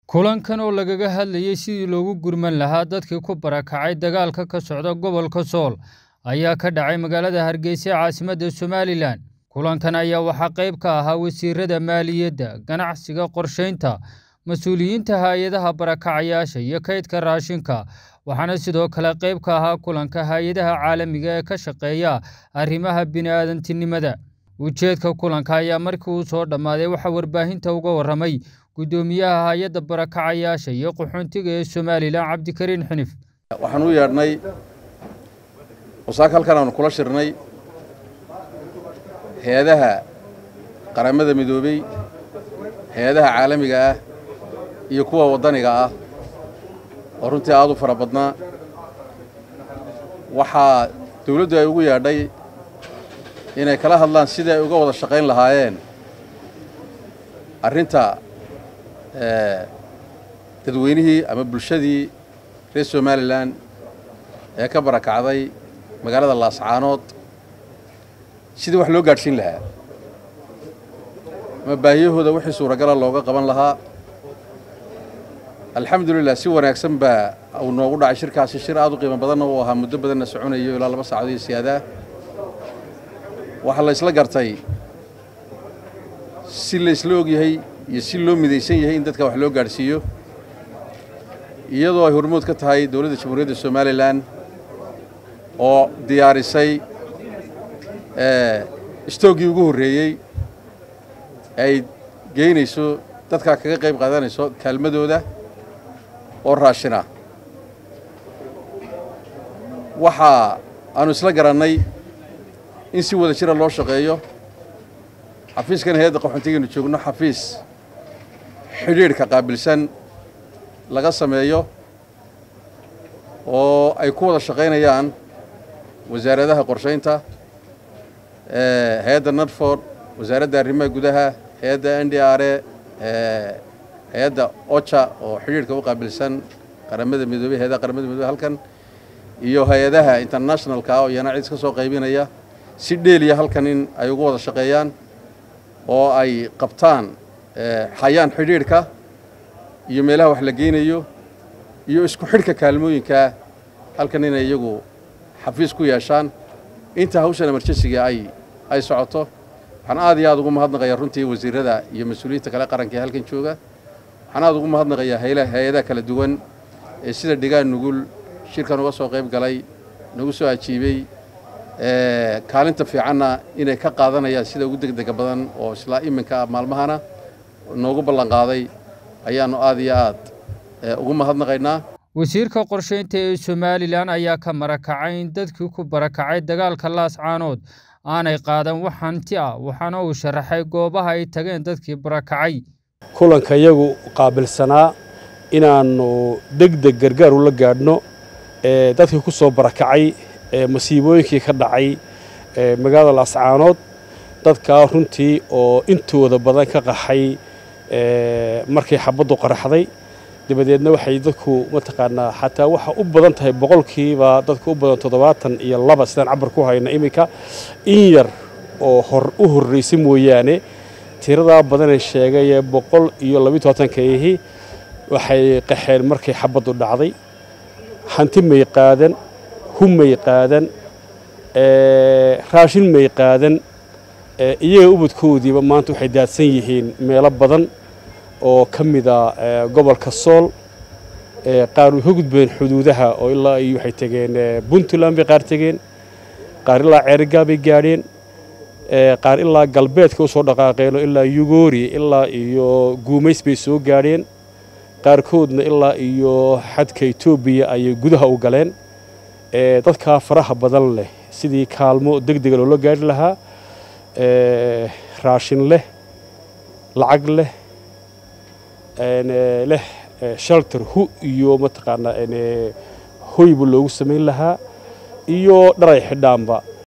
kulankan oo lagaga hadlayay sidii loogu gurman lahaa dadkii ku barakacay dagaalka ka socda gobolka Sool ayaa ka dhacay magaalada Hargeysa caasimadda Somaliland. Kulankan ayaa waxa qayb ka ahaa wasiirada maaliyadda, ganacsiga, qorsheynta, mas'uuliyiinta hay'adaha barakacayaasha iyo kaydka raashinka, waxaana sidoo kale qayb ka ahaa kulanka hay'adaha caalamiga ee ka shaqeeya arrimaha bini'aadantinimada. Ujeedka kulanka ayaa markii uu soo dhamaaday waxa warbaahinta uga waramay gudoomiyaha hay'adda barakacayaasha iyo qaxoontiga ee Somaliland Cabdikariin Xinif. waxaan u yeedhnay halkan aan kula shirnay hay'adaha qaramada midoobay, hay'adaha caalamiga ah iyo kuwa wadaniga ah oo runtii aad u fara badnaa. waxaa dawladdu ay ugu yeedhay inay kala hadlaan sidii ay uga wada shaqayn lahaayeen arrinta dadweynihii ama bulshadii reer Somaliland ee ka barakacday magaalada Laascaanood sidii wax loo gaarsiin lahaa ama baahiyahooda wixii suuragal ah looga qaban lahaa. alxamdulillah si wanaagsan baa uu noogu dhacay shirkaasi. shir aad u qiimo badan oo ahaa muddo badan soconayo ilaa 2 saacadood iyo siyaada. waxa la isla gartay si la isla ogyahay iyo si loo midaysan yahay in dadka wax loo gaarsiiyo, iyadoo ay hormood ka tahay dawladda Jamhuuriyadda Somaliland oo diyaarisay istoogii ugu horeeyay ay geynayso dadka kaga qayb qaadanayso kaalmadooda oo raashina. waxa aanu isla garanay in si wada jira loo shaqeeyo. xafiiskan hay'adda qaxoontiga joogno xafiis xiriirka qaabilsan laga sameeyo oo ay ku wada shaqeynayaan wasaaradaha qorsheynta, hay'adda NADFOR, wasaaradda arrimaha gudaha, hay'adda NDRA, hay'adda OCHA oo xiriirka u qaabilsan qaramada midoobay, hay'adaha qaramada midoobay halkan, iyo hay'adaha internationalka oo iyana cid ka soo qaybinaya si dheeliya halkan in ay ugu wada shaqeeyaan oo ay qabtaan hay'aan xiriirka iyo meelaha wax la geynayo iyo isku xidhka kaalmooyinka halkan in iyagu xafiis ku yeeshaan inta hawshan emergency-ga ay socoto. waxaan aad iyo aad ugu mahadnaqayaa runtii wasiirada iyo mas'uuliyiinta kale qaranka ee halkan jooga. waxaan aad ugu mahadnaqayaa hay'adaha kala duwan ee sida dhigaan nugul shirkan uga soo qayb galay, nagu soo ajiibay, kaalinta fiicanna inay ka qaadanayaan sida ugu degdega badan oo isla iminka maalmahana noogu ballan qaaday ayaanu aad iyo aad ugu mahadnaqaynaa. wasiirka qorsheynta ee Somaliland ayaa ka marakacay in dadkii ku barakacay dagaalka Laascaanood aanay qaadan wax hanti ah, waxaana uu sharaxay goobaha ay tageen dadkii barakacay. kulanka iyagu qaabilsanaa inaanu degdeg gargaar u la gaadhno dadkii ku soo barakacay masiibooyinkii ka dhacay magaalada Laascaanood, dadka runtii oo intooda badan ka qaxay markay xabaddu qaraxday. dabadeedna waxay dadku mataqaanaa xataa waxa u badan tahay boqolkiiba dadku u badan 72 sidaan cabar ku hayna iminka in yar oo u horeysay mooyaane tirada badan ee sheegay 122 waxay qaxeen markay xabaddu dhacday. hanti may qaadan, humay qaadan, raashin may qaadan. iyaga ubadkoodiiba maanta waxay daadsan yihiin meelo badan oo ka mid ah gobolka Sool. qaar u gudbeen xuduudaha oo ilaa ay waxay tageen Puntland bay qaar tageen, qaar ilaa Ceerigaa bay gaadheen, qaar ilaa galbeedka u soo dhaqaaqeen ilaa Yugoori ilaa iyo Guumays bay soo gaadheen, qaarkoodna ilaa iyo xadka Itoobiya ay gudaha u galeen. dadka faraha badan leh sidii kaalmo degdeg ah loo gaari lahaa, raashin leh, lacag leh, leh shelter iyo mataqaanaa hoyba loogu sameyn lahaa iyo dharay xidhaanba